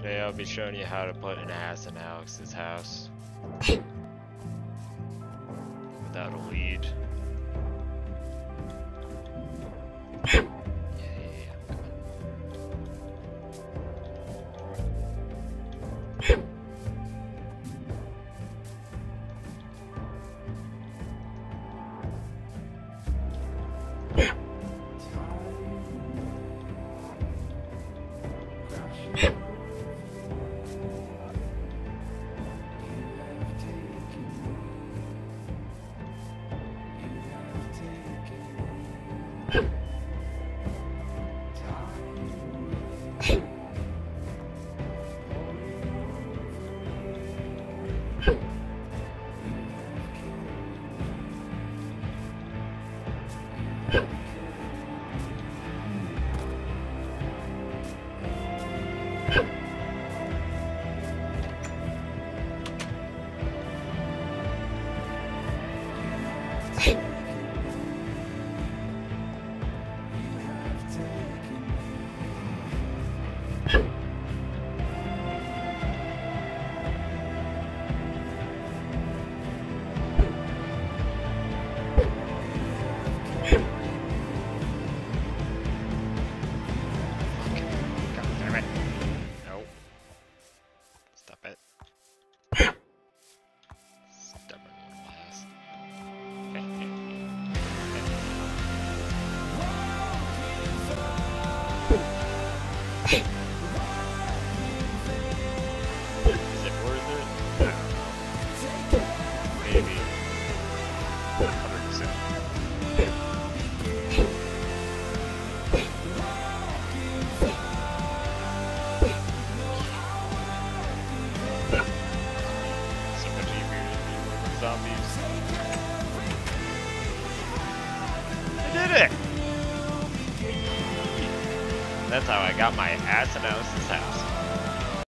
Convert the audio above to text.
Today I'll be showing you how to put an ass in Alex's house without a lead. Yeah. That's how I got my ass in Alice's house.